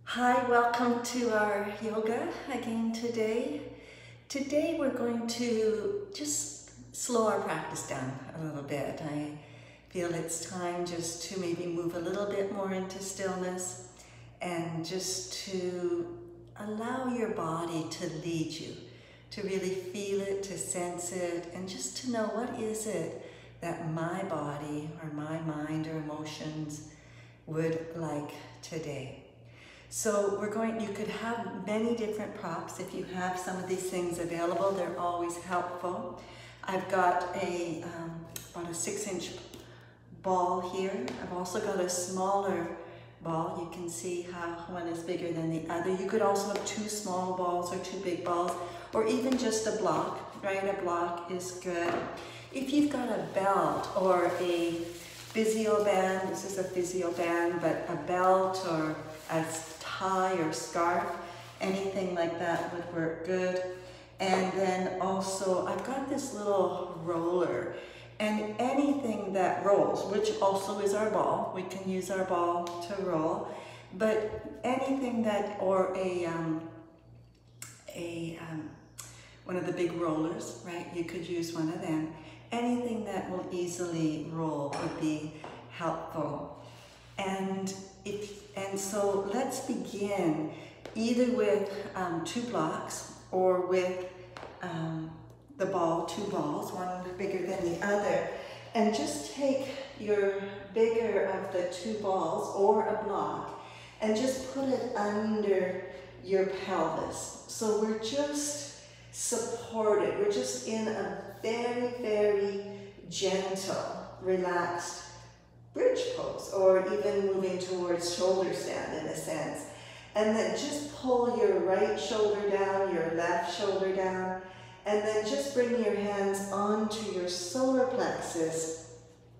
Hi, welcome to our yoga again today. Today we're going to just slow our practice down a little bit. I feel it's time just to maybe move a little bit more into stillness and just to allow your body to lead you, to really feel it, to sense it, and just to know what is it that my body or my mind or emotions would like today. So you could have many different props. If you have some of these things available, they're always helpful. I've got about a 6-inch ball here. I've also got a smaller ball. You can see how one is bigger than the other. You could also have 2 small balls or 2 big balls, or even just a block, right? A block is good. If you've got a belt or a physio band, this is a physio band, but a belt or a tie or scarf, anything like that would work good. And then also I've got this little roller, and anything that rolls, which also is our ball, we can use our ball to roll, but anything that, or one of the big rollers, right? You could use one of them. Anything that will easily roll would be helpful. And so let's begin either with 2 blocks or with the ball, 2 balls, one bigger than the other, and just take your bigger of the 2 balls or a block and just put it under your pelvis. So we're just supported. We're just in a very, very gentle, relaxed bridge pose, or even moving towards shoulder stand in a sense. And then just pull your right shoulder down, your left shoulder down, and then just bring your hands onto your solar plexus.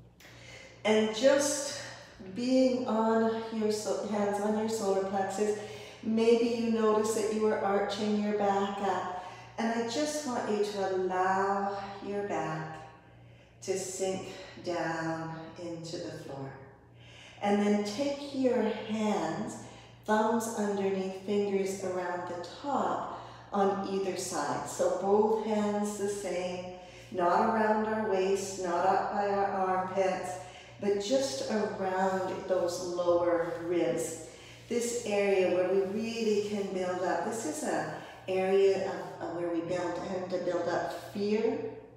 And just being on your hands on your solar plexus, maybe you notice that you are arching your back up. And I just want you to allow your back to sink down into the floor. And then take your hands, thumbs underneath, fingers around the top on either side. So both hands the same, not around our waist, not up by our armpits, but just around those lower ribs. This area where we really can build up. This is an area of where we tend to build up fear.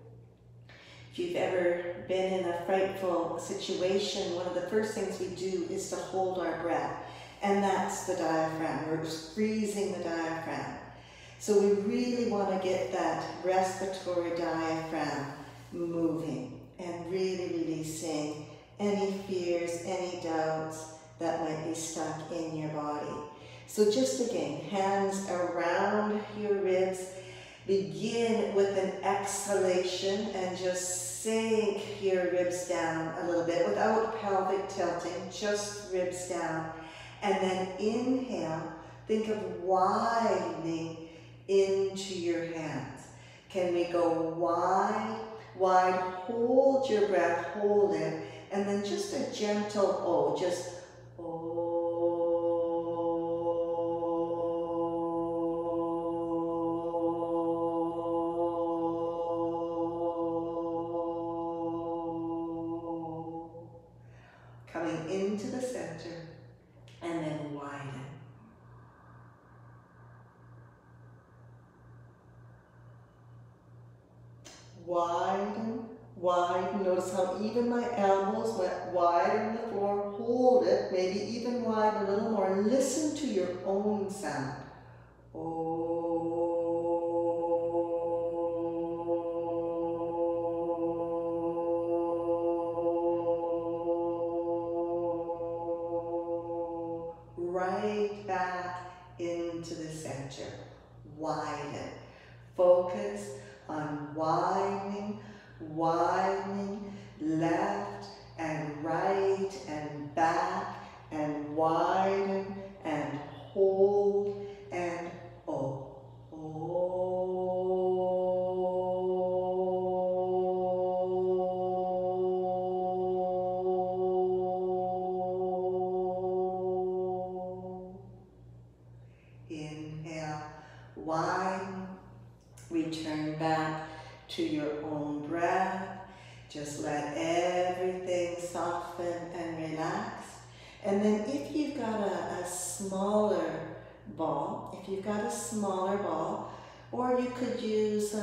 If you've ever been in a frightful situation, one of the first things we do is to hold our breath. And that's the diaphragm. We're freezing the diaphragm. So we really want to get that respiratory diaphragm moving and really releasing any fears, any doubts that might be stuck in your body. So just again, hands around your ribs. Begin with an exhalation and just sink your ribs down a little bit without pelvic tilting, just ribs down. And then inhale, think of widening into your hands. Can we go wide, wide, hold your breath, hold it, and then just a gentle O, just O. Coming into the center, and then widen. Widen, widen. Notice how even my elbows went wide on the floor. Hold it, maybe even widen a little more. Listen to your own sound. Right back into the center. Widen. Focus on widening, widening, left and right and back, and widen and hold and O. to your own breath. Just let everything soften and relax. And then if you've got a smaller ball, or you could use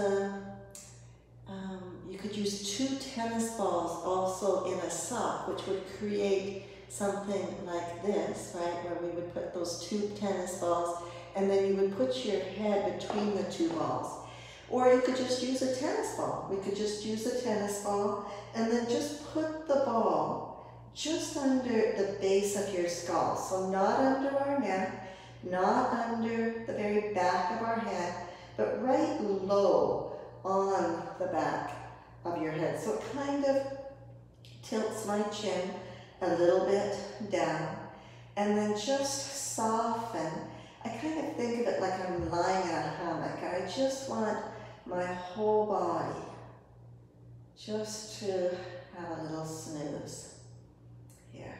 two tennis balls also in a sock, which would create something like this, right? Where we would put those two tennis balls, and then you would put your head between the two balls. Or you could just use a tennis ball. We could just use a tennis ball, and then just put the ball just under the base of your skull. So not under our neck, not under the very back of our head, but right low on the back of your head. So it kind of tilts my chin a little bit down, and then just soften. I kind of think of it like I'm lying in a hammock, and I just want my whole body just to have a little snooze here.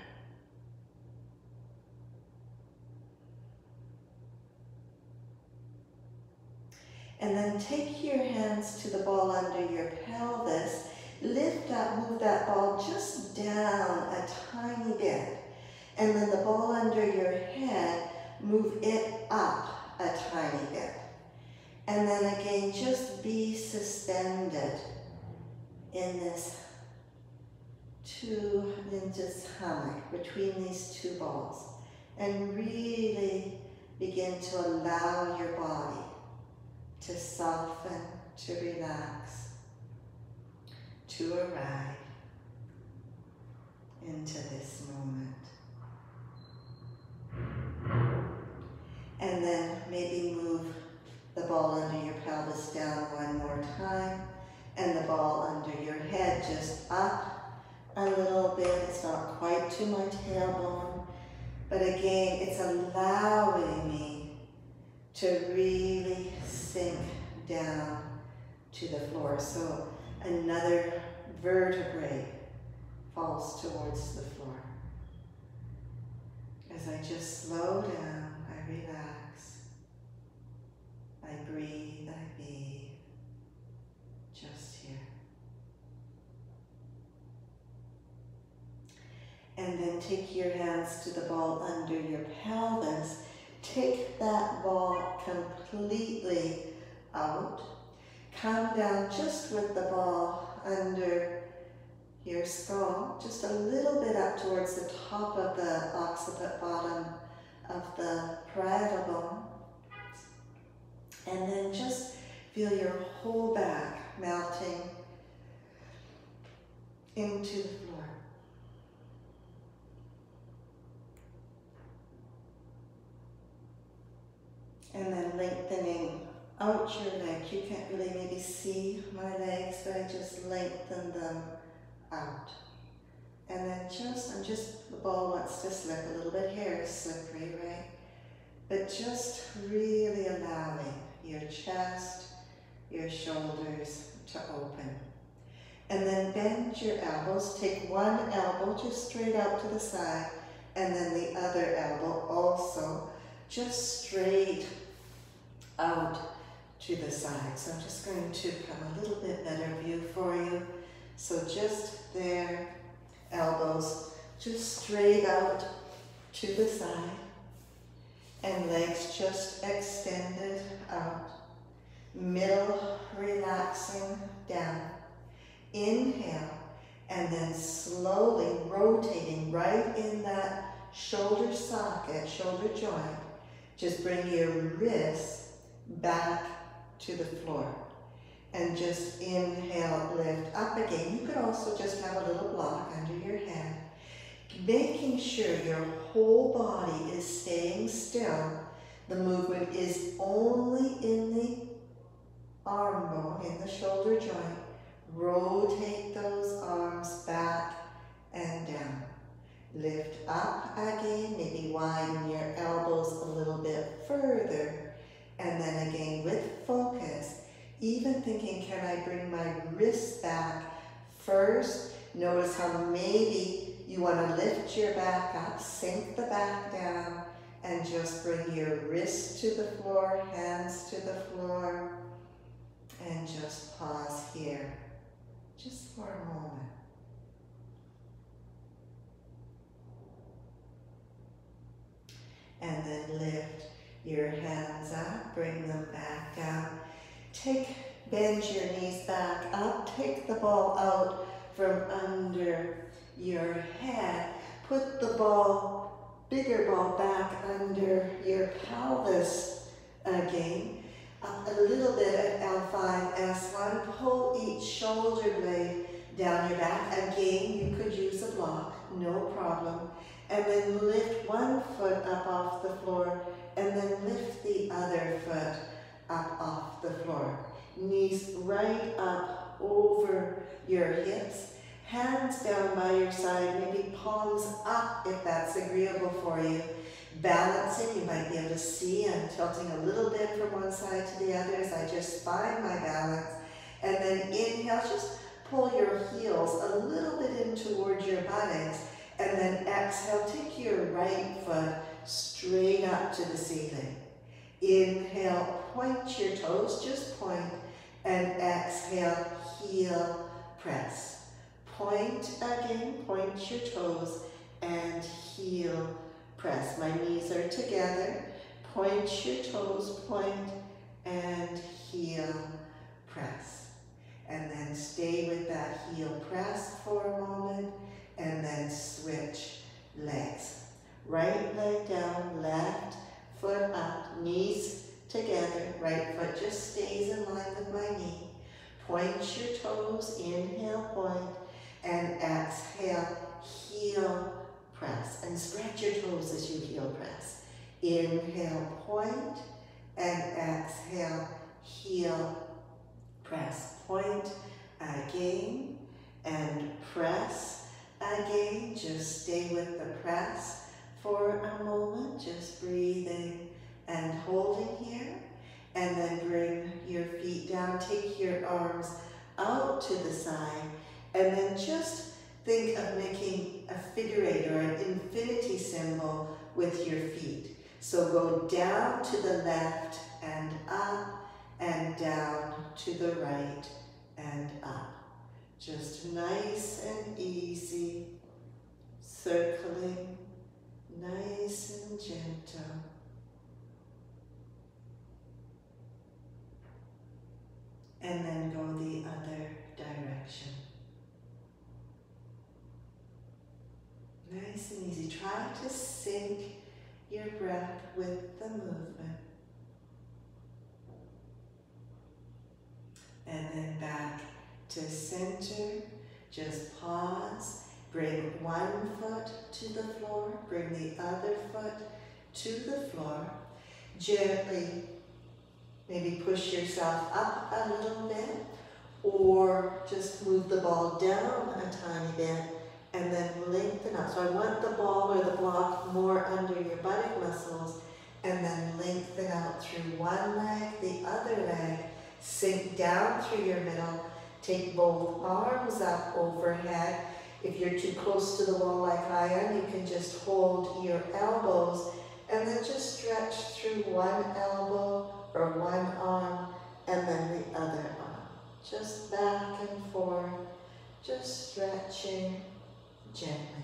And then take your hands to the ball under your pelvis. Lift up, move that ball just down a tiny bit. And then the ball under your head, move it up a tiny bit. And then again, just be suspended in this hammock between these two balls. And really begin to allow your body to soften, to relax, to arrive into this moment. And then maybe move the ball under your pelvis down one more time, and the ball under your head just up a little bit. It's not quite to my tailbone, but again, it's allowing me to really sink down to the floor. So another vertebrae falls towards the floor. As I just slow down, I relax, I breathe, I be just here. And then take your hands to the ball under your pelvis. Take that ball completely out. Come down just with the ball under your skull, just a little bit up towards the top of the occiput bottom of the parietal bone. And then just feel your whole back melting into the floor. And then lengthening out your legs. You can't really maybe see my legs, but I just lengthen them out. And then the ball wants to slip a little bit. Here is slippery, right? But just really allowing your chest, your shoulders to open. And then bend your elbows. Take one elbow just straight out to the side, and then the other elbow also just straight out to the side. So I'm just going to come a little bit better view for you. So just there, elbows just straight out to the side, and legs just extended out. Middle relaxing down. Inhale, and then slowly rotating right in that shoulder socket, shoulder joint. Just bring your wrists back to the floor. And just inhale, lift up again. You could also just have a little block under your head. Making sure your whole body is staying still. The movement is only in the arm bone, in the shoulder joint. Rotate those arms back and down. Lift up again, maybe widen your elbows a little bit further. And then again with focus, even thinking, can I bring my wrists back first? Notice how maybe you want to lift your back up, sink the back down, and just bring your wrists to the floor, hands to the floor. And just pause here, just for a moment. And then lift your hands up, bring them back down. Bend your knees back up, take the ball out from under your head. Put the bigger ball back under your pelvis again. Up a little bit at L5, S1. Pull each shoulder blade down your back. Again, you could use a block, no problem. And then lift one foot up off the floor, and then lift the other foot up off the floor. Knees right up over your hips. Hands down by your side, maybe palms up if that's agreeable for you. Balancing, you might be able to see I'm tilting a little bit from one side to the other as I just find my balance. And then inhale, just pull your heels a little bit in towards your buttocks. And then exhale, take your right foot straight up to the ceiling. Inhale, point your toes, just point. And exhale, heel, press. Point again, point your toes, and heel, press. My knees are together. Point your toes, point, and heel, press. And then stay with that heel press for a moment, and then switch legs. Right leg down, left foot up, knees together, right foot just stays in line with my knee. Point your toes, inhale, point, and exhale, heel, press. And spread your toes as you heel press. Inhale, point, and exhale, heel, press. Point again, and press again. Just stay with the press for a moment, just breathing and holding here. And then bring your feet down, take your arms out to the side, and then just think of making a figure eight or an infinity symbol with your feet. So go down to the left and up, and down to the right and up. Just nice and easy, circling, nice and gentle. And then go the other direction. Nice and easy. Try to sync your breath with the movement. And then back to center. Just pause. Bring one foot to the floor. Bring the other foot to the floor. Gently, maybe push yourself up a little bit, or just move the ball down a tiny bit and then lengthen up. So I want the ball or the block more under your buttock muscles, and then lengthen out through one leg, the other leg, sink down through your middle, take both arms up overhead. If you're too close to the wall like I am, you can just hold your elbows and then just stretch through one elbow or one arm and then the other arm. Just back and forth, just stretching gently.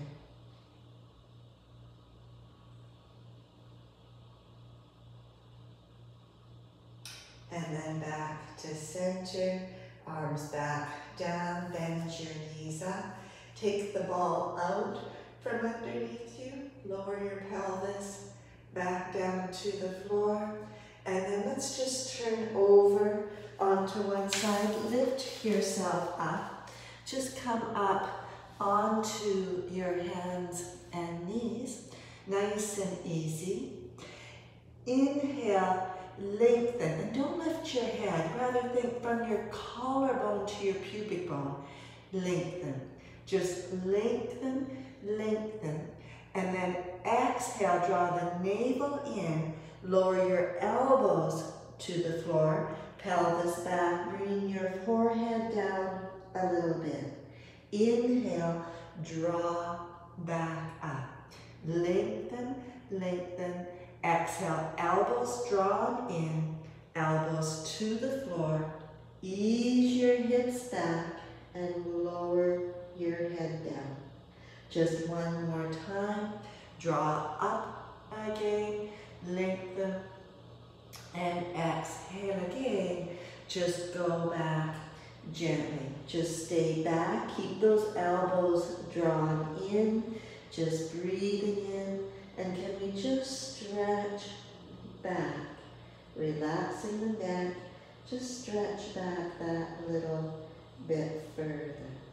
And then back to center, arms back down, bend your knees up. Take the ball out from underneath you, lower your pelvis back down to the floor. And then let's just turn over onto one side, lift yourself up. Just come up onto your hands and knees, nice and easy. Inhale, lengthen, and don't lift your head, rather think from your collarbone to your pubic bone. Lengthen, just lengthen, lengthen. And then exhale, draw the navel in, lower your elbows to the floor, pelvis back, bring your forehead down a little bit. Inhale, draw back up. Lengthen, lengthen. Exhale, elbows drawn in, elbows to the floor, Ease your hips back and lower your head down. Just one more time. Draw up again, lengthen, and exhale again. Just go back gently. Just stay back. Keep those elbows drawn in. Just breathing in. And can we just stretch back? Relaxing the neck. Just stretch back that little bit further.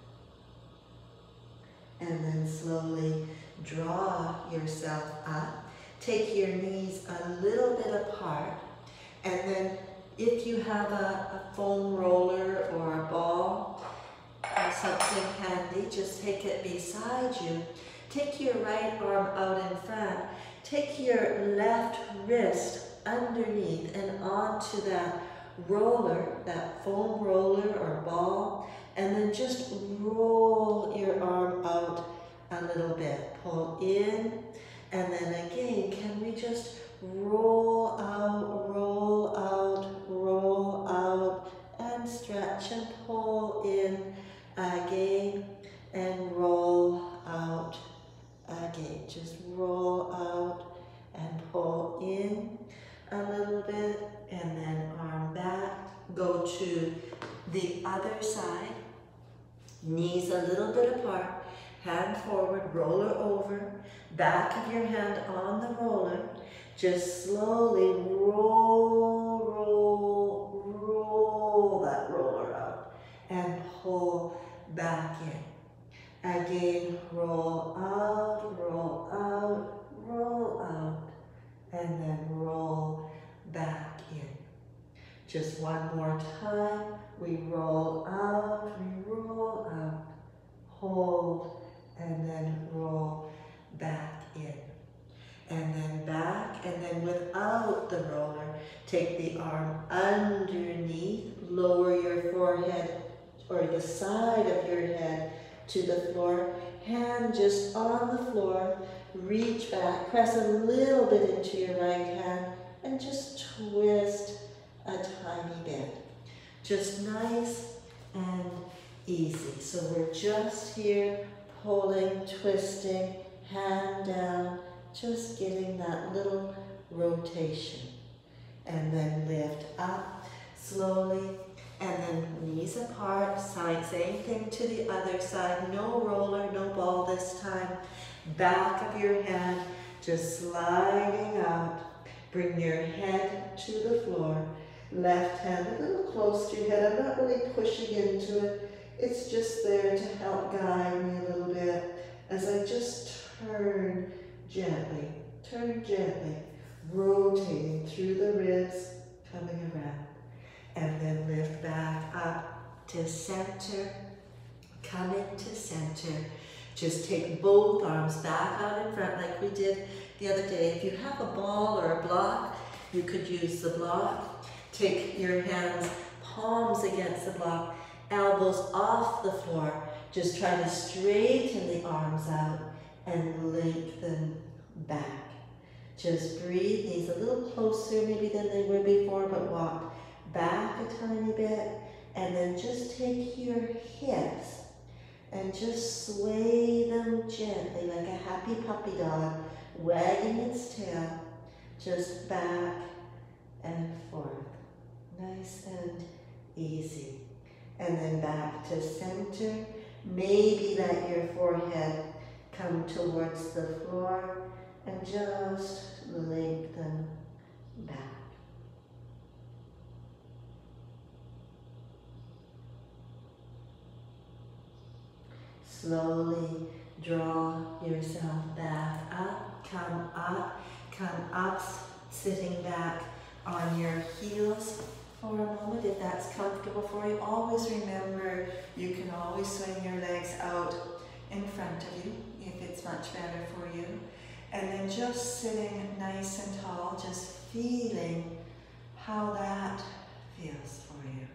And then slowly draw yourself up. Take your knees a little bit apart. And then if you have a foam roller or a ball or something handy, just take it beside you. Take your right arm out in front. Take your left wrist underneath and onto that roller, that foam roller or ball, and then just roll your arm out a little bit. Pull in, and then again, can we just roll out, roll out, roll out, and stretch and pull in again, and roll out again. Just roll out and pull in a little bit, and then arm back. Go to the other side. Knees a little bit apart. Hand forward, roller over. Back of your hand on the roller. Just slowly roll, roll, roll that roller out. And pull back in. Again, roll out, roll out, roll out. And then roll back in. Just one more time. We roll out, hold, and then roll back in. And then back, and then without the roller, take the arm underneath, lower your forehead or the side of your head to the floor. Hand just on the floor. Reach back, press a little bit into your right hand, and just twist a tiny bit. Just nice and easy. So we're just here, pulling, twisting, hand down, just getting that little rotation. And then lift up slowly, and then knees apart, same thing to the other side. No roller, no ball this time. Back of your hand, just sliding out. Bring your head to the floor. Left hand a little close to your head. I'm not really pushing into it. It's just there to help guide me a little bit as I just turn gently, rotating through the ribs, coming around. And then lift back up to center, coming to center. Just take both arms back out in front like we did the other day. If you have a ball or a block, you could use the block. Take your hands, palms against the block, elbows off the floor. Just try to straighten the arms out and lengthen back. Just breathe, knees a little closer maybe than they were before, but walk back a tiny bit, and then just take your hips and just sway them gently like a happy puppy dog, wagging its tail, just back and forth. Nice and easy. And then back to center. Maybe let your forehead come towards the floor and just lengthen back. Slowly draw yourself back up, come up, sitting back on your heels for a moment if that's comfortable for you. Always remember, you can always swing your legs out in front of you if it's much better for you. And then just sitting nice and tall, just feeling how that feels for you.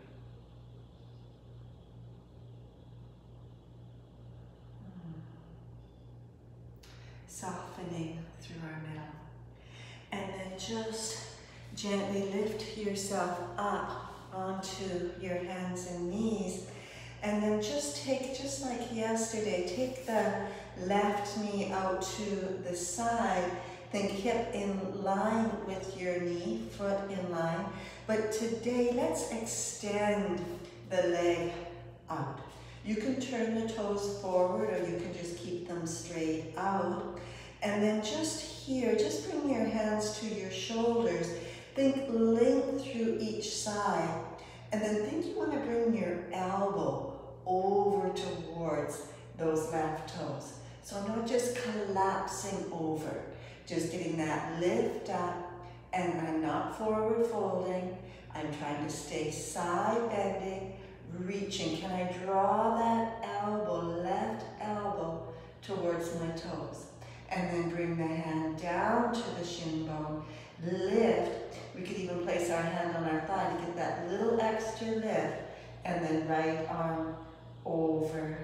Softening through our middle. And then just gently lift yourself up onto your hands and knees. And then just like yesterday, take the left knee out to the side. Think hip in line with your knee, foot in line. But today, let's extend the leg out. You can turn the toes forward, or you can just keep them straight out. And then just here, just bring your hands to your shoulders. Think length through each side. And then think you want to bring your elbow over towards those left toes. So I'm not just collapsing over, just getting that lift up, and I'm not forward folding. I'm trying to stay side bending, reaching. Can I draw that elbow, left elbow, towards my toes? And then bring the hand down to the shin bone, lift. We could even place our hand on our thigh to get that little extra lift, and then right arm overhead.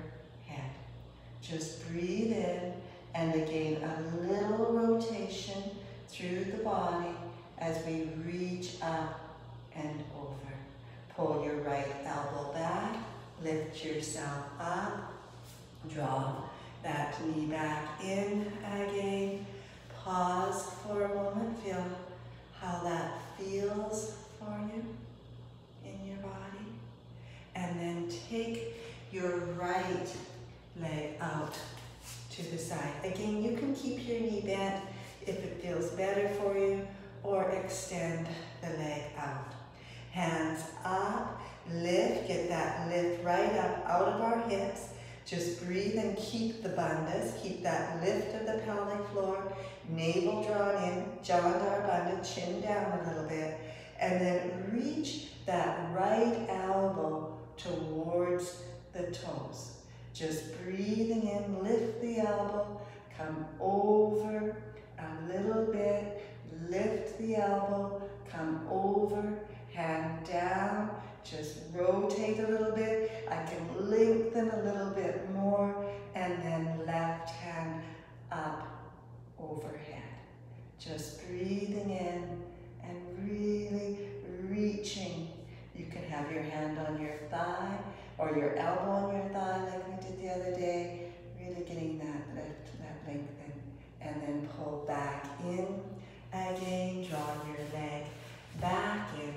Just breathe in, and again, a little rotation through the body as we reach up and over. Pull your right elbow back, lift yourself up, draw that knee back in again. Pause for a moment, feel how that feels for you in your body. And then take your right leg out to the side. Again, you can keep your knee bent if it feels better for you, or extend the leg out. Hands up, lift, get that lift right up out of our hips. Just breathe and keep the bandhas, keep that lift of the pelvic floor, navel drawn in, Jandar bandha, chin down a little bit, and then reach that right elbow towards the toes. Just breathing in, lift the elbow, come over a little bit, lift the elbow, come over, hand down, just rotate a little bit. I can lengthen a little bit more, and then left hand up overhead. Just breathing in and really reaching. You can have your hand on your thigh or your elbow on your thigh like we did the other day. Really getting that lift, that lengthen, and then pull back in. Again, draw your leg back in.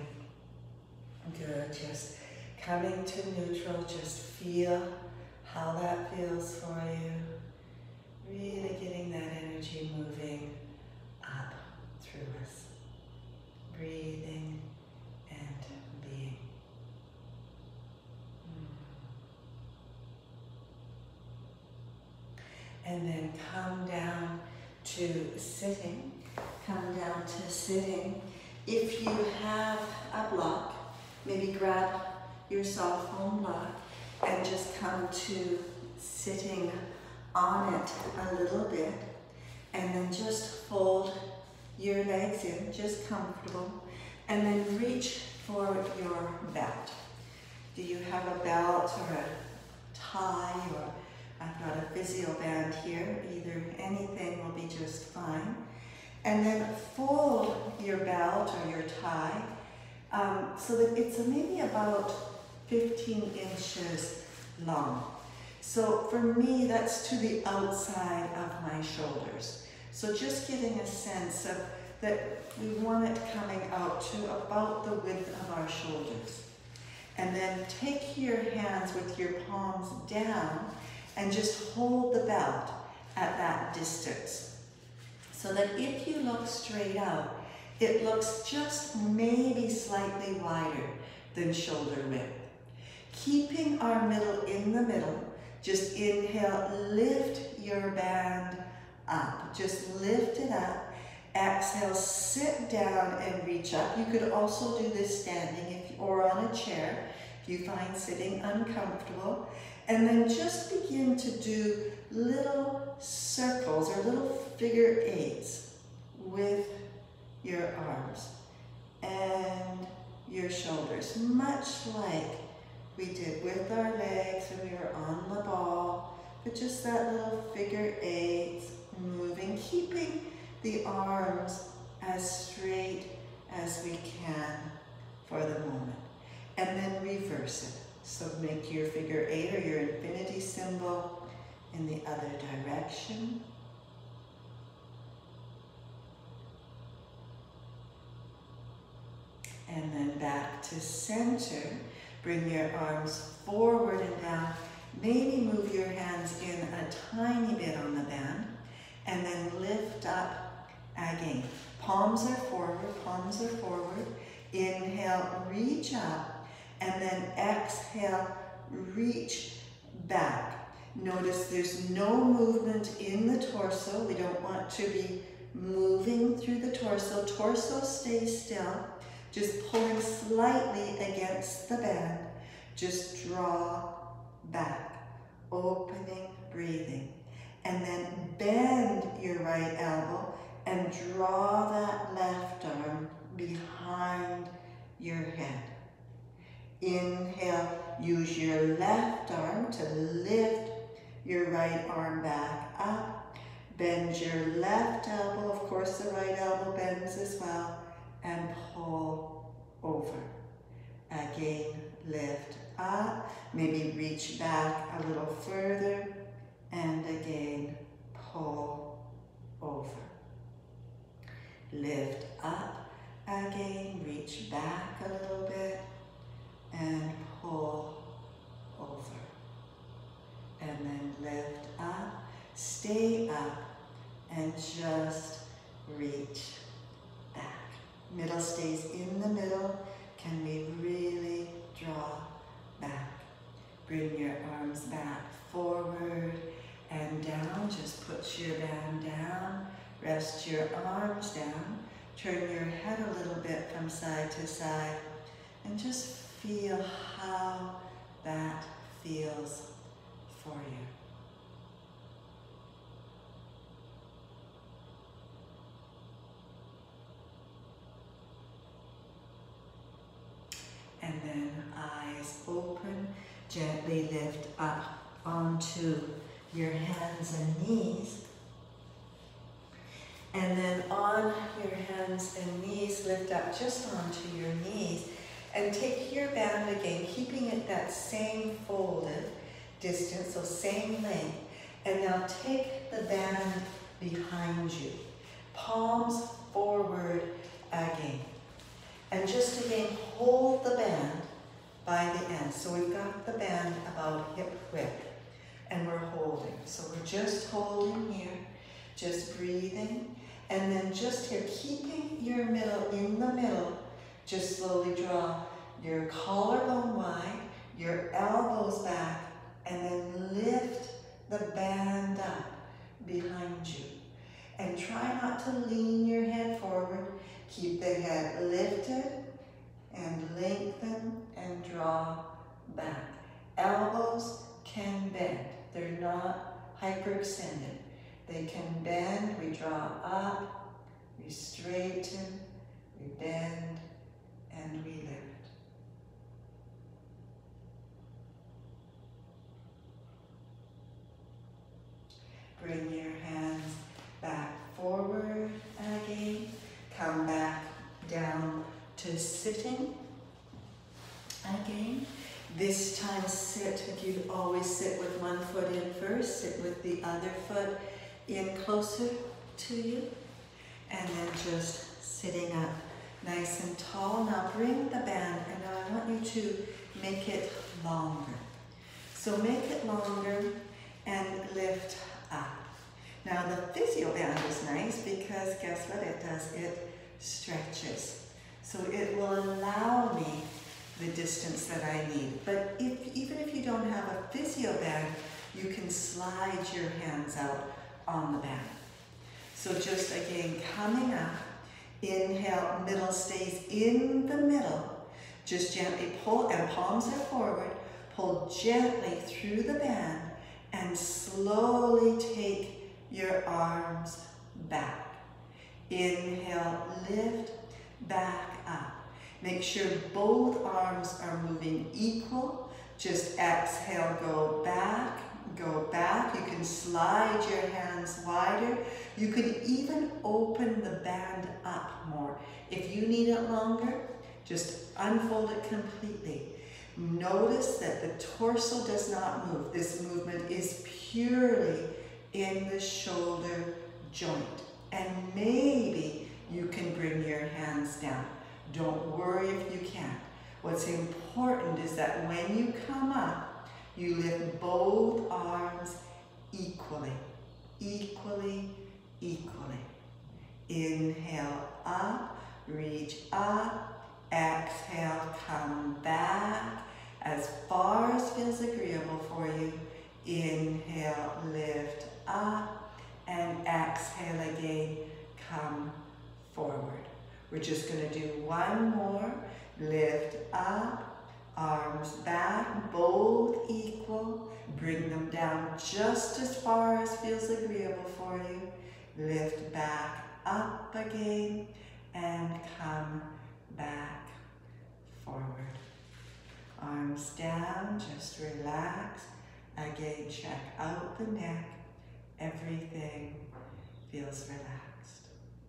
Good, just coming to neutral, just feel how that feels for you. Really getting that energy moving up through us. Breathing and being. And then come down to sitting. Come down to sitting. If you have a block, maybe grab your soft foam block and just come to sitting on it a little bit, and then just fold your legs in, just comfortable, and then reach for your belt. Do you have a belt or a tie, or I've got a physio band here, either anything will be just fine. And then fold your belt or your tie so that it's maybe about 15 inches long. So for me, that's to the outside of my shoulders. So just getting a sense of that we want it coming out to about the width of our shoulders. And then take your hands with your palms down and just hold the belt at that distance. So that if you look straight out, it looks just maybe slightly wider than shoulder width. Keeping our middle in the middle, just inhale, lift your band up. Just lift it up. Exhale, sit down and reach up. You could also do this standing or on a chair if you find sitting uncomfortable. And then just begin to do little circles or little figure eights with your arms and your shoulders, much like we did with our legs when we were on the ball, but just that little figure eights, moving, keeping the arms as straight as we can for the moment. and then reverse it. So make your figure 8 or your infinity symbol in the other direction. And then back to center. Bring your arms forward and down. Maybe move your hands in a tiny bit on the band. And then lift up again. Palms are forward, palms are forward. Inhale, reach up. And then exhale, reach back. Notice there's no movement in the torso. We don't want to be moving through the torso. Torso stays still. Just pulling slightly against the band. Just draw back. Opening, breathing. And then bend your right elbow and draw that left arm behind your head. Inhale, use your left arm to lift your right arm back up. Bend your left elbow, of course the right elbow bends as well, and pull over. Again, lift up, maybe reach back a little further, and again, pull over. Lift up, again, reach back a little bit, and pull over. And then lift up, stay up, and just reach back. Middle stays in the middle. Can we really draw back? Bring your arms back forward and down. Just put your band down. Rest your arms down. Turn your head a little bit from side to side. And just feel how that feels for you. And then eyes open, gently lift up onto your hands and knees. And then on your hands and knees, lift up just onto your knees. And take your band again, keeping it that same folded distance, so same length. And now take the band behind you. Palms forward again. And just again, hold the band by the end. So we've got the band about hip width, and we're holding. So we're just holding here, just breathing. And then just here, keeping your middle in the middle, just slowly draw your collarbone wide, your elbows back, and then lift the band up behind you. And try not to lean your head forward. Keep the head lifted and lengthen and draw back. Elbows can bend. They're not hyperextended. They can bend. We draw up, we straighten, we bend, and we lift. Bring your hands back forward again. Come back down to sitting again. This time sit, if you always sit with one foot in first, sit with the other foot in closer to you. And then just sitting up nice and tall. Now bring the band, and now I want you to make it longer. So make it longer and lift up. Now the physio band is nice because guess what it does? It stretches. So it will allow me the distance that I need. But even if you don't have a physio band, you can slide your hands out on the band. So just again, coming up, inhale, middle stays in the middle. Just gently pull, and palms are forward. Pull gently through the band and slowly take your arms back. Inhale, lift, back up. Make sure both arms are moving equal. Just exhale, go back, go back. You can slide your hands wider. You could even open the band up more. If you need it longer, Just unfold it completely. Notice that the torso does not move. This movement is purely in the shoulder joint. And maybe you can bring your hands down. Don't worry if you can't. What's important is that when you come up, you lift both arms equally, equally, equally. Inhale up, reach up, exhale, come back as far as feels agreeable for you. Inhale, lift up, and exhale again, come forward. We're just going to do one more. Lift up, arms back, both equal. Bring them down just as far as feels agreeable for you. Lift back up again and come back forward. Arms down, just relax. Again, check out the neck. Everything feels relaxed.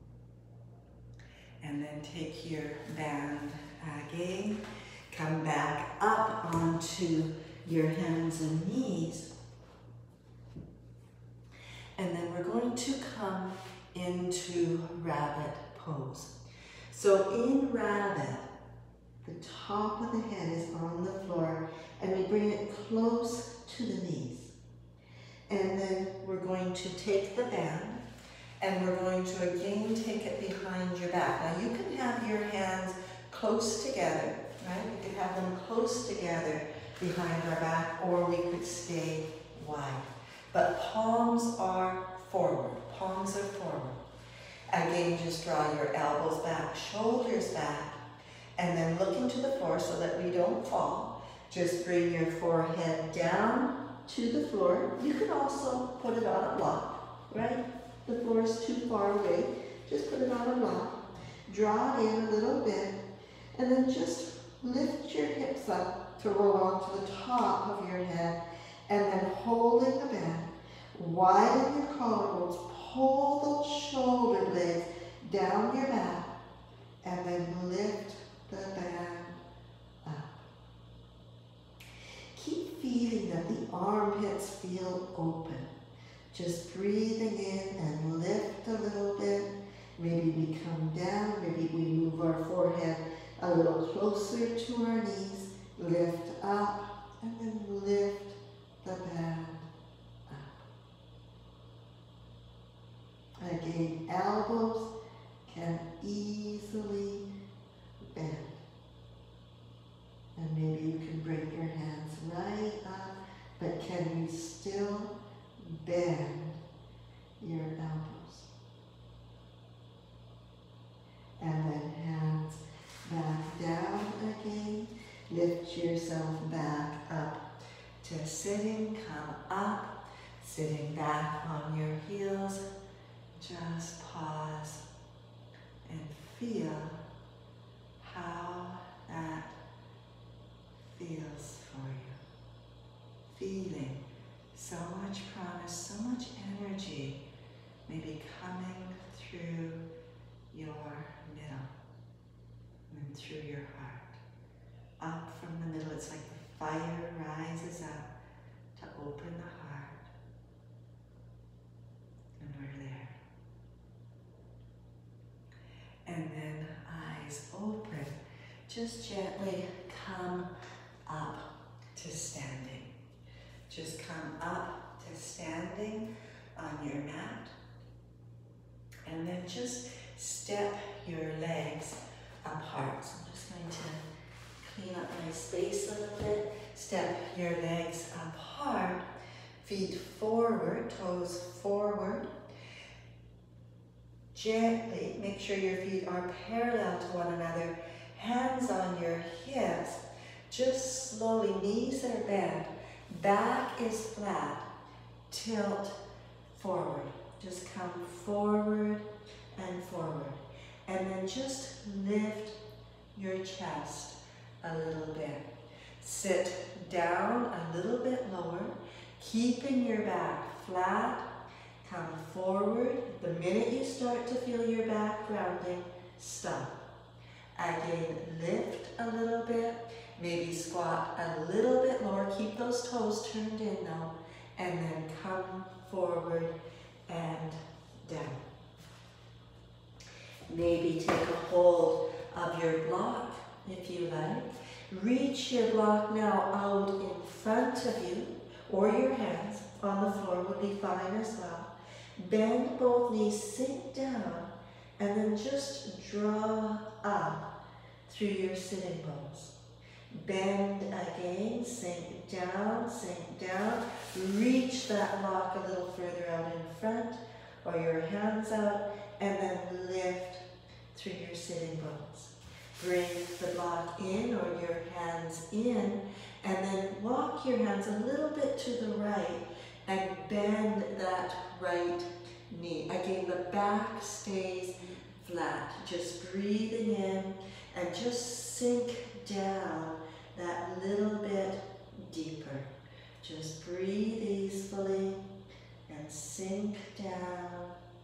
And then take your band again. Come back up onto your hands and knees. And then we're going to come into rabbit pose. So in rabbit, the top of the head is on the floor and we bring it close to the knees. And then we're going to take the band and we're going to again take it behind your back. Now you can have your hands close together, right? We could have them close together behind our back, or we could stay wide. But palms are forward. Palms are forward. Again, just draw your elbows back, shoulders back, and then look into the floor so that we don't fall. Just bring your forehead down to the floor. You could also put it on a block, right? The floor is too far away. Just put it on a block. Draw it in a little bit, and then just lift your hips up to roll onto the top of your head, and then holding the band, widen your collarbones, pull those shoulder blades down your back, and then lift the band up. Keep feeling that the armpits feel open. Just breathing in and lift a little bit. Maybe we come down, maybe we move our forehead a little closer to our knees. Lift up, and then lift the band up. Again, elbows can easily bend. And maybe you can bring your hands right up, but can you still bend your elbows? And then hands back down again. Lift yourself back up to sitting. Come up, sitting back on your heels. Just pause and feel how that feels for you. Feeling so much promise, so much energy maybe coming through your middle and through your heart. Up from the middle, it's like the fire rises up to open the heart. And we're there. And then eyes open. Just gently come up to standing. Just come up to standing on your mat. And then just step your legs apart. So I'm just going to clean up my space a little bit. Step your legs apart. Feet forward, toes forward. Gently make sure your feet are parallel to one another. Hands on your hips. Just slowly, knees are bent. Back is flat. Tilt forward. Just come forward and forward. And then just lift your chest a little bit. Sit down a little bit lower, keeping your back flat. Come forward. The minute you start to feel your back grounding, stop. Again, lift a little bit. Maybe squat a little bit lower. Keep those toes turned in now. And then come forward and down. Maybe take a hold of your block if you like. Reach your block now out in front of you, or your hands on the floor would be fine as well. Bend both knees, sink down, and then just draw up through your sitting bones. Bend again, sink down, reach that block a little further out in front, or your hands out, and then lift through your sitting bones. Bring the block in or your hands in, and then walk your hands a little bit to the right and bend that right knee. Again, the back stays flat. Just breathing in and just sink down that little bit deeper. Just breathe easily and sink down.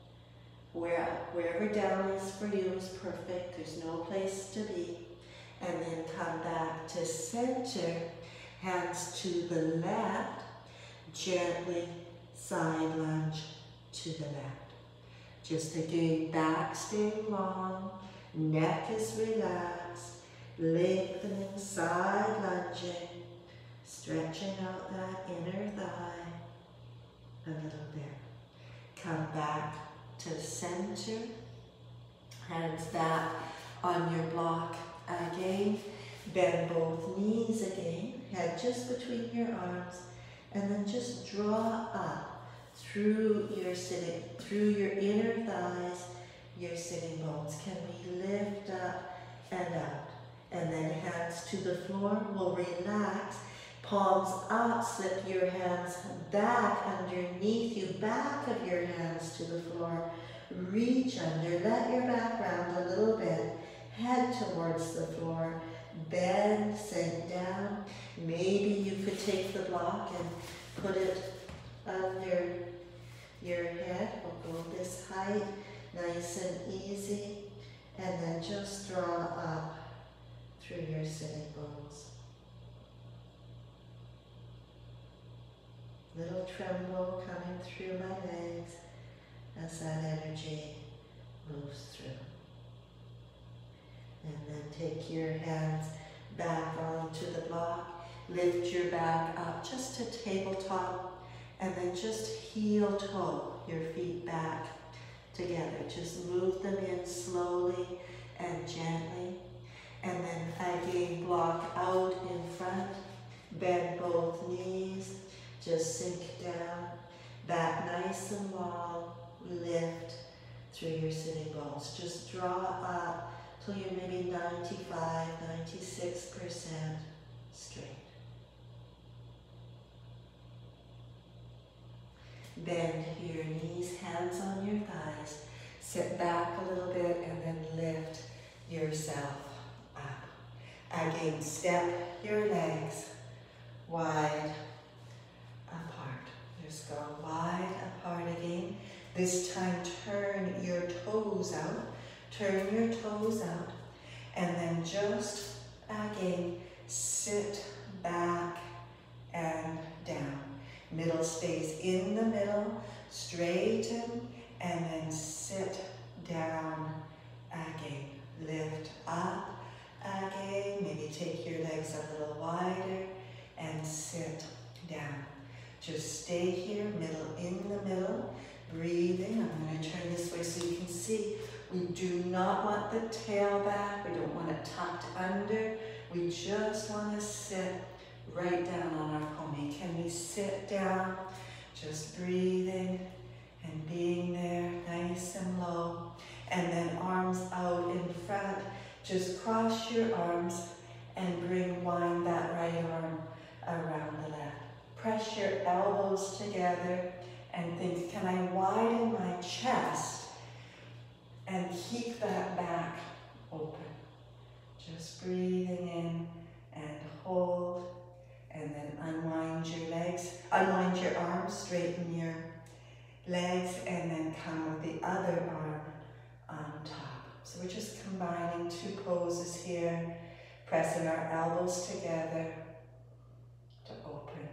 Wherever down is for you is perfect. There's no place to be. And then come back to center. Hands to the left. Gently side lunge to the left. Just again, back staying long. Neck is relaxed. Lengthening, side lunging. Stretching out that inner thigh a little bit. Come back to center, hands back on your block again, bend both knees again, head just between your arms, and then just draw up through your inner thighs, your sitting bones. Can we lift up and out? And then hands to the floor, we'll relax, palms up, slip your hands back underneath you, back of your hands to the floor. Reach under, let your back round a little bit, head towards the floor, bend, sink down. Maybe you could take the block and put it under your head. We'll go this height, nice and easy, and then just draw up through your sitting bones. Little tremble coming through my legs as that energy moves through. And then take your hands back onto the block. Lift your back up just to tabletop, and then just heel toe your feet back together. Just move them in slowly and gently. And then again, block out in front. Bend both knees. Just sink down, back nice and long, lift through your sitting bones. Just draw up till you're maybe 95, 96% straight. Bend your knees, hands on your thighs. Sit back a little bit and then lift yourself up. Again, step your legs wide apart. Just go wide apart again. This time turn your toes out. Turn your toes out. And then just again sit back and down. Middle stays in the middle. Straighten and then sit down again. Lift up again. Maybe take your legs a little wider and sit down. Just stay here, middle in the middle, breathing. I'm going to turn this way so you can see. We do not want the tail back. We don't want it tucked under. We just want to sit right down on our pony. Can we sit down? Just breathing and being there, nice and low. And then arms out in front. Just cross your arms and wind that right arm around the left. Press your elbows together and think, can I widen my chest and keep that back open? Just breathing in and hold, and then unwind your legs, unwind your arms, straighten your legs, and then come with the other arm on top. So we're just combining two poses here, pressing our elbows together to open.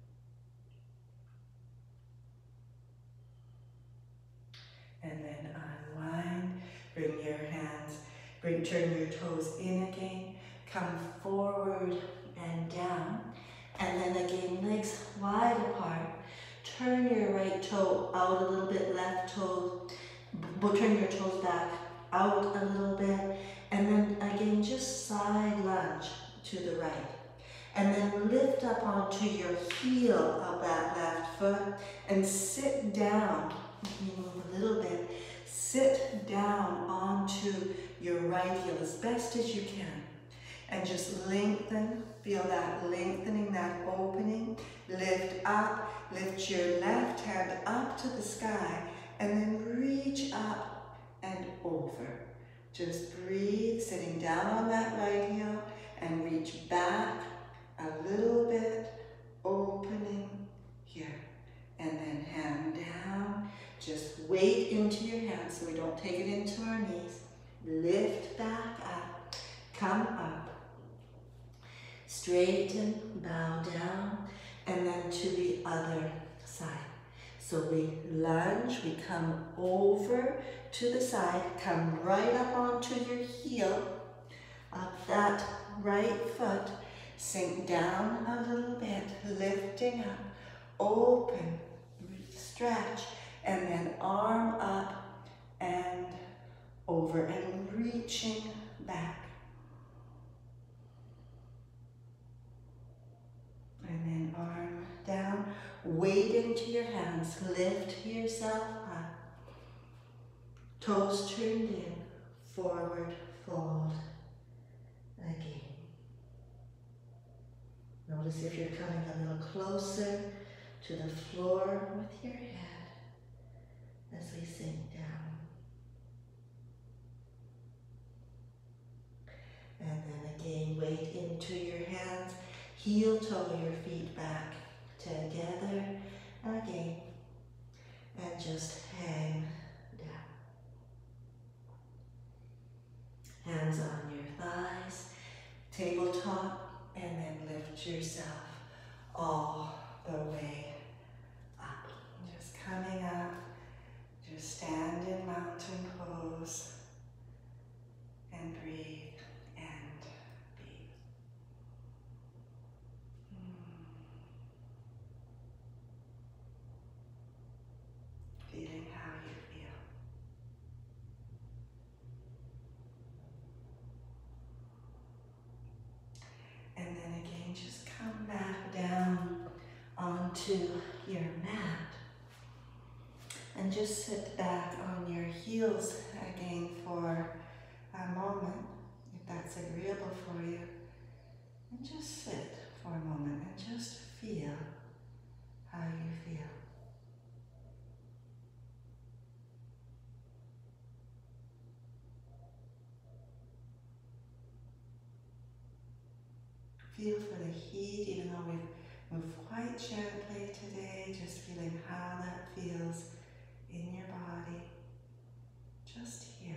And then unwind, bring your hands, turn your toes in again, come forward and down, and then again legs wide apart. Turn your right toe out a little bit, left toe, turn your toes back out a little bit, and then again just side lunge to the right. And then lift up onto your heel of that left foot and sit down. Move a little bit. Sit down onto your right heel as best as you can. And just lengthen, feel that lengthening, that opening. Lift up, lift your left hand up to the sky, and then reach up and over. Just breathe, sitting down on that right heel, and reach back a little bit, opening here. And then hand down, just weight into your hands so we don't take it into our knees. Lift back up, come up. Straighten, bow down, and then to the other side. So we lunge, we come over to the side, come right up onto your heel of that right foot, sink down a little bit, lifting up, open, stretch, and then arm up and over and reaching back. And then arm down, weight into your hands, lift yourself up. Toes turned in, forward fold again. Notice if you're coming a little closer to the floor with your head as we sink down. And then again, weight into your hands. Heel toe your feet back together again, and just hang down. Hands on your thighs, tabletop, and then lift yourself all the way up. Just coming up, just stand in mountain pose and breathe. Feeling how you feel. And then again, just come back down onto your mat. And just sit back on your heels again for a moment, if that's agreeable for you. And just sit for a moment and just feel how you feel. Feel for the heat, even though we've moved quite gently today, just feeling how that feels in your body, just here.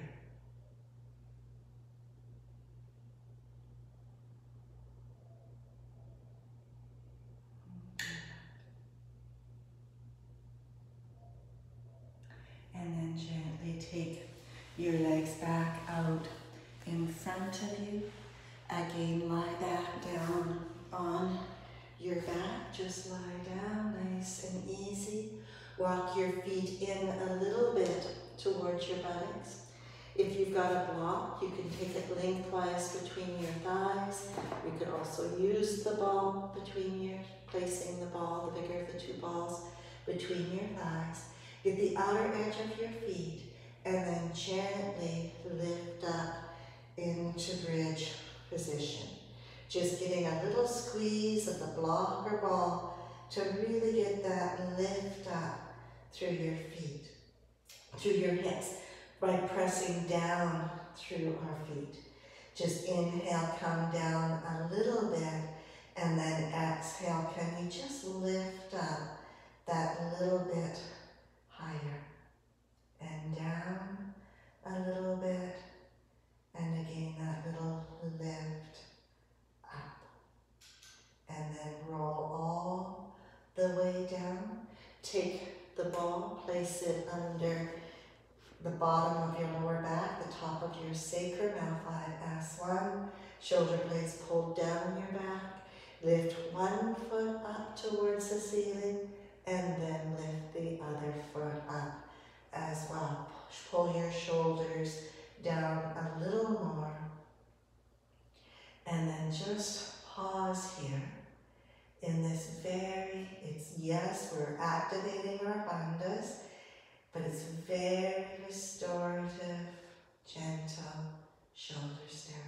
And then gently take your legs back out in front of you. Again, lie back down on your back. Just lie down nice and easy. Walk your feet in a little bit towards your buttocks. If you've got a block, you can take it lengthwise between your thighs. You could also use the ball placing the ball, the bigger of the two balls, between your thighs. Get the outer edge of your feet and then gently lift up into bridge position. Just getting a little squeeze of the block or ball to really get that lift up through your feet, through your hips, by pressing down through our feet. Just inhale, come down a little bit, and then exhale, can you just lift up that little bit higher, and down a little bit, and bottom of your lower back, the top of your sacrum, now 5S1. Shoulder blades pulled down your back. Lift one foot up towards the ceiling and then lift the other foot up as well. Pull your shoulders down a little more. And then just pause here in this yes, we're activating our bandhas, but it's very restorative, gentle shoulder stand.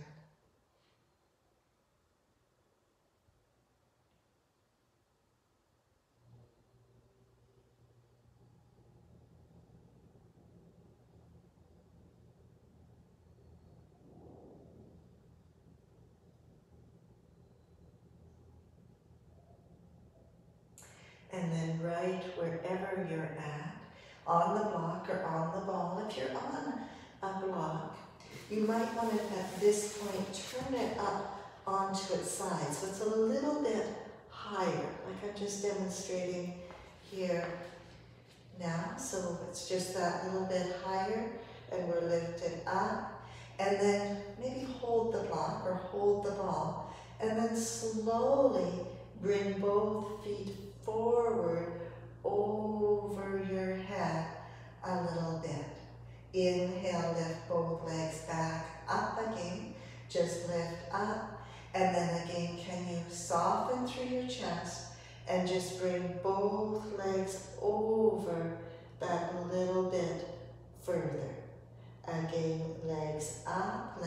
And then right wherever you're at, on the block or on the ball, if you're on a block, you might want to at this point turn it up onto its side. So it's a little bit higher, like I'm just demonstrating here now. So it's just that little bit higher and we're lifted up. And then maybe hold the block or hold the ball and then slowly bring both feet forward over your head a little bit. Inhale, lift both legs back up again. Just lift up. And then again, can you soften through your chest and just bring both legs over that little bit further. Again, legs up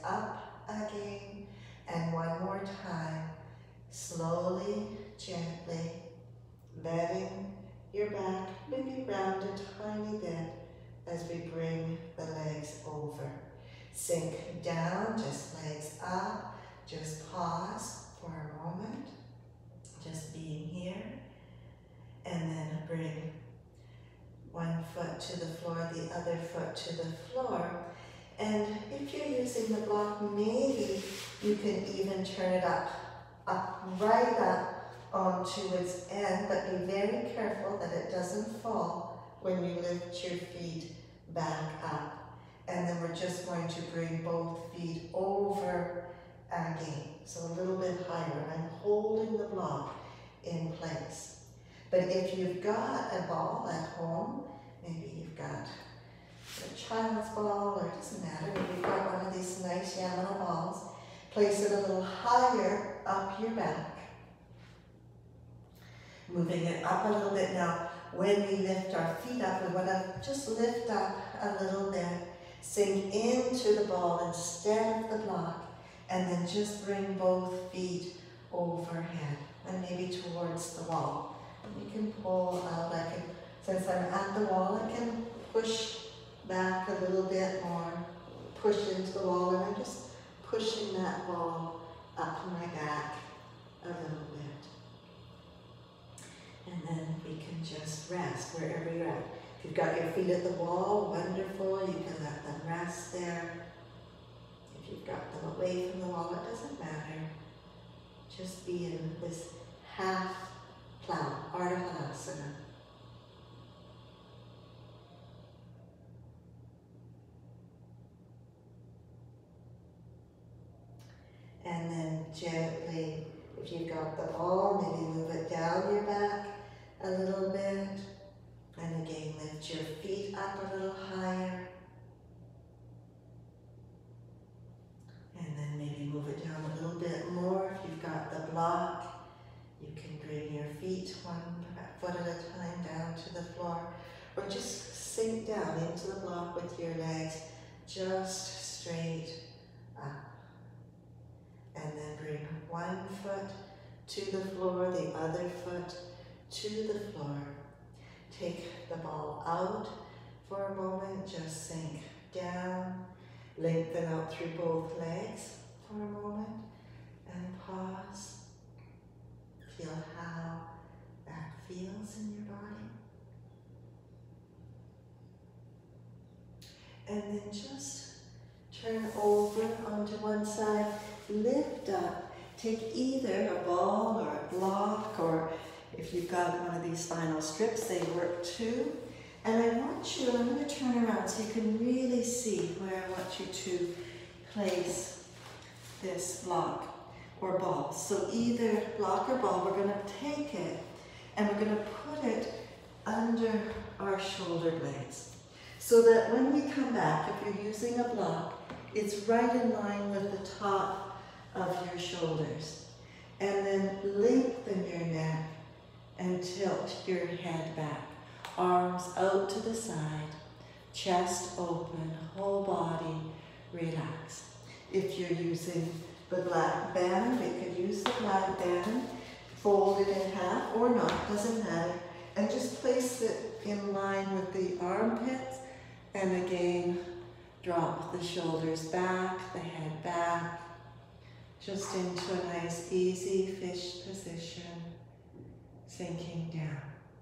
again. And one more time, slowly, gently, letting your back maybe round a tiny bit as we bring the legs over. Sink down, just legs up, just pause for a moment, just being here, and then bring one foot to the floor, the other foot to the floor. And if you're using the block, maybe you can even turn it right up onto its end, but be very careful that it doesn't fall when you lift your feet back up. And then we're just going to bring both feet over again. So a little bit higher. I'm holding the block in place. But if you've got a ball at home, maybe you've got a child's ball, or it doesn't matter, if you've got one of these nice Yamuna balls, place it a little higher up your back. Moving it up a little bit now. When we lift our feet up, we want to just lift up a little bit, sink into the ball instead of the block, and then just bring both feet overhead and maybe towards the wall. And you can pull out, since I'm at the wall, I can push back a little bit more, push into the wall, and I'm just pushing that ball up my back a little bit. And then we can just rest wherever you're at. If you've got your feet at the wall, wonderful, you can let them rest there. If you've got them away from the wall, it doesn't matter. Just be in this half plow, Ardha Halasana. And then gently, if you've got the ball, maybe move it down your back a little bit. And again, lift your feet up a little higher. And then maybe move it down a little bit more. If you've got the block, you can bring your feet one foot at a time down to the floor. Or just sink down into the block with your legs just straight up. And then bring one foot to the floor, the other foot to the floor. Take the ball out for a moment, just sink down, lengthen out through both legs for a moment, and pause. Feel how that feels in your body. And then just turn over onto one side, lift up, take either a ball or a block, or if you've got one of these spinal strips, they work too. And I want you, I'm going to turn around so you can really see where I want you to place this block or ball. So either block or ball, we're going to take it and we're going to put it under our shoulder blades. So that when we come back, if you're using a block, it's right in line with the top of your shoulders. And then lengthen your neck and tilt your head back. Arms out to the side, chest open, whole body relaxed. If you're using the black band, we could use the black band, fold it in half or not, doesn't matter, and just place it in line with the armpits, and again, drop the shoulders back, the head back, just into a nice easy fish position, sinking down.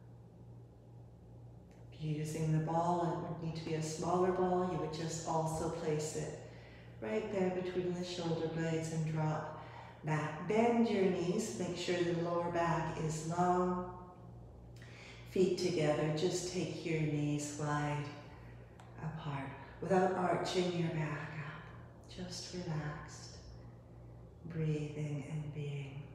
If you're using the ball, it would need to be a smaller ball, you would just also place it right there between the shoulder blades and drop back. Bend your knees, make sure the lower back is long. Feet together, just take your knees wide apart without arching your back up. Just relaxed, breathing and being.